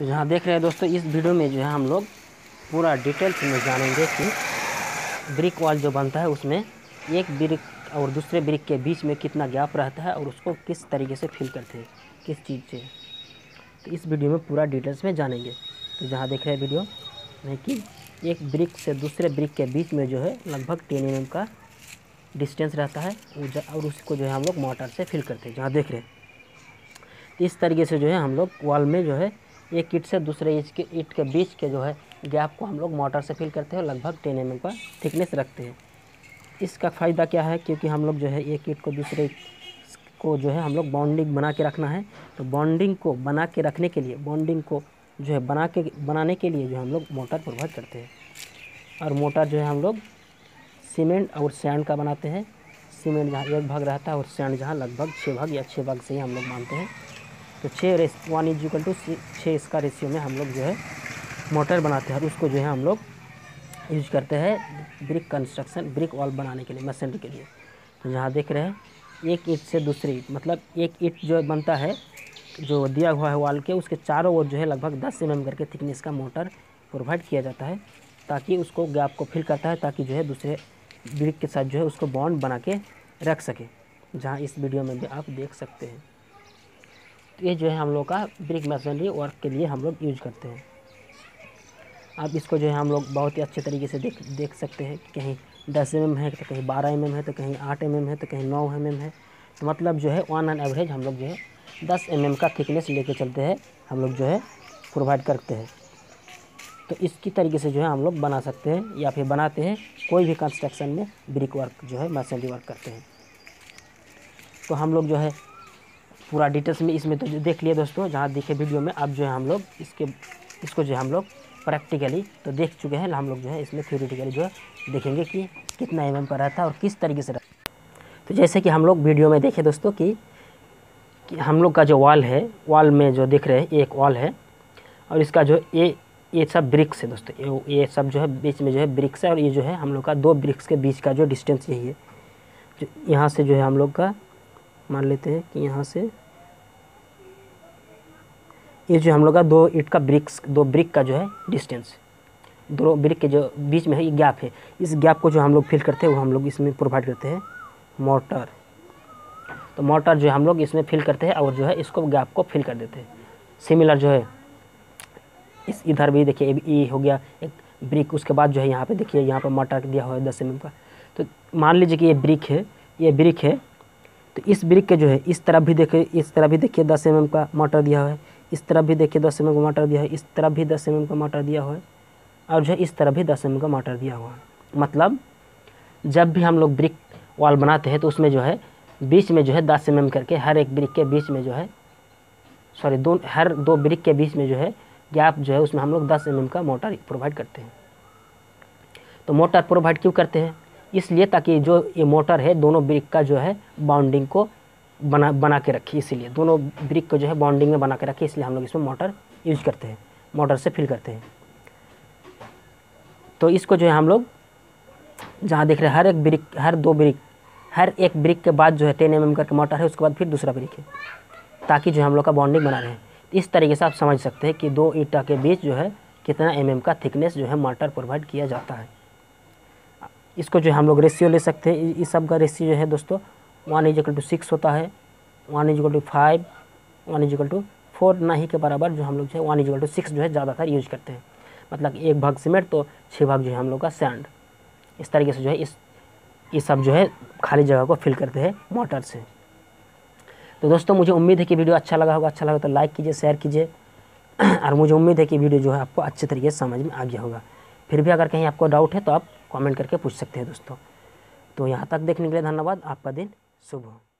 तो जहाँ देख रहे हैं दोस्तों, इस वीडियो में जो है हम लोग पूरा डिटेल्स में जानेंगे कि ब्रिक वॉल जो बनता है उसमें एक ब्रिक और दूसरे ब्रिक के बीच में कितना गैप रहता है और उसको किस तरीके से फिल करते हैं, किस चीज़ से। तो इस वीडियो में पूरा डिटेल्स में जानेंगे। तो जहाँ देख रहे हैं वीडियो में कि एक ब्रिक से दूसरे ब्रिक के बीच में जो है लगभग 10 mm का डिस्टेंस रहता है और उसको जो है हम लोग मोटर से फिल करते हैं। जहाँ देख रहे हैं तो इस तरीके से जो है हम लोग वॉल में जो है एक ईंट से दूसरे ईंट के बीच के जो है गैप को हम लोग मोटर से फिल करते हैं और लगभग 10 mm का थिकनेस रखते हैं। इसका फ़ायदा क्या है, क्योंकि हम लोग जो है एक ईंट को दूसरे को जो है हम लोग बॉन्डिंग बना के रखना है। तो बॉन्डिंग को बना के रखने के लिए, बॉन्डिंग को जो है बनाने के लिए जो हम लोग मोटर प्रोवाइड करते हैं। और मोटर जो है हम लोग सीमेंट और सैंड का बनाते हैं। सीमेंट जहाँ 1 भाग रहता है और सैंड जहाँ लगभग 6 भाग या 6 भाग से ही हम लोग मानते हैं। तो 1:6 इसका रेशियो में हम लोग जो है मोटर बनाते हैं और उसको जो है हम लोग यूज करते हैं ब्रिक कंस्ट्रक्शन, ब्रिक वॉल बनाने के लिए, मशीनरी के लिए। तो यहाँ देख रहे हैं एक ईंट से दूसरी ईंट, मतलब एक ईंट जो बनता है जो दिया हुआ है वॉल के, उसके चारों ओर जो है लगभग 10 mm करके थिकनेस का मोटर प्रोवाइड किया जाता है, ताकि उसको गैप को फिल करता है, ताकि जो है दूसरे ब्रिक के साथ जो है उसको बॉन्ड बना के रख सके। जहाँ इस वीडियो में भी आप देख सकते हैं। तो ये जो है हम लोग का ब्रिक मशीनरी वर्क के लिए हम लोग यूज करते हैं। अब इसको जो है हम लोग बहुत ही अच्छे तरीके से देख सकते हैं कि कहीं 10 mm है तो कहीं 12 mm है तो कहीं 8 mm है तो कहीं 9 mm है। तो मतलब जो है ऑन एन एवरेज हम लोग जो है 10 mm का थिकनेस लेके चलते हैं, हम लोग जो है प्रोवाइड करते हैं। तो इसकी तरीके से जो है हम लोग बना सकते हैं या फिर बनाते हैं, कोई भी कंस्ट्रक्शन में ब्रिक वर्क जो है मशीनरी वर्क करते हैं। तो हम लोग जो है पूरा डिटेल्स में इसमें तो देख लिए दोस्तों। जहाँ देखे वीडियो में, अब जो है हम लोग इसको जो है हम लोग प्रैक्टिकली तो देख चुके हैं। हम लोग जो है इसमें थ्योरेटिकली जो है देखेंगे कि कितना mm का रहता है और किस तरीके से रहता है। तो जैसे कि हम लोग वीडियो में देखे दोस्तों कि हम लोग का जो वॉल है, वॉल में जो देख रहे हैं एक वॉल है और इसका जो ये सब ब्रिक्स है दोस्तों। ये सब जो है बीच में जो है ब्रिक्स है और ये जो है हम लोग का 2 ब्रिक्स के बीच का जो डिस्टेंस यही है। जो यहाँ से जो है हम लोग का मान लेते हैं कि यहाँ से ये जो हम लोग का 2 ब्रिक का जो है डिस्टेंस, 2 ब्रिक के जो बीच में है ये गैप है। इस गैप को जो हम लोग फिल करते हैं वो हम लोग इसमें प्रोवाइड करते हैं मोटर। तो मोटर जो हम लोग इसमें फिल करते हैं और जो है इसको गैप को फिल कर देते हैं। सिमिलर जो है इस इधर भी देखिए, ये हो गया एक ब्रिक। उसके बाद जो है यहाँ पे देखिए, यहाँ पे मोटर दिया हुआ है 10 mm का। तो मान लीजिए कि ये ब्रिक है, तो इस ब्रिक के जो है इस तरफ भी देखिए 10 mm का मोटर दिया हुआ है, इस तरफ भी देखिए 10 mm का मोटर दिया है, इस तरफ भी 10 mm का मोटर दिया हुआ है और जो है इस तरफ भी 10 mm का मोटर दिया हुआ है। मतलब जब भी हम लोग ब्रिक वॉल बनाते हैं तो उसमें जो है बीच में जो है 10 mm करके हर एक ब्रिक के बीच में जो है हर 2 ब्रिक के बीच में जो है गैप जो है उसमें हम लोग 10 mm का मोटर प्रोवाइड करते हैं। तो मोटर प्रोवाइड क्यों करते हैं? इसलिए ताकि जो ये मोटर है दोनों ब्रिक का जो है बॉन्डिंग को बना के रखे, इसीलिए दोनों ब्रिक को जो है बॉन्डिंग में बना के रखे, इसलिए हम लोग इसमें मोटर यूज करते हैं, मोटर से फिल करते हैं। तो इसको जो है हम लोग जहाँ देख रहे हैं हर एक ब्रिक के बाद जो है 10 mm करके मोटर है, उसके बाद फिर दूसरा ब्रिक है, ताकि जो हम लोग का बॉन्डिंग बना रहे। इस तरीके से आप समझ सकते हैं कि 2 ईंटा के बीच जो है कितना mm का थिकनेस जो है मोटर प्रोवाइड किया जाता है। इसको जो हम लोग रेशियो ले सकते हैं। इस सब का रेशियो जो है दोस्तों 1:6 होता है, 1:5, 1:4 नहीं के बराबर जो हम लोग जो है 1:6 जो है ज़्यादातर यूज करते हैं। मतलब 1 भाग सीमेंट तो 6 भाग जो है हम लोग का सैंड। इस तरीके से जो है ये सब जो है खाली जगह को फिल करते हैं मोटर से। तो दोस्तों मुझे उम्मीद है कि वीडियो अच्छा लगा होगा। अच्छा लगा तो लाइक कीजिए, शेयर कीजिए और मुझे उम्मीद है कि वीडियो जो है आपको अच्छे तरीके से समझ में आ गया होगा। फिर भी अगर कहीं आपको डाउट है तो आप कमेंट करके पूछ सकते हैं दोस्तों। तो यहाँ तक देखने के लिए धन्यवाद। आपका दिन शुभ हो।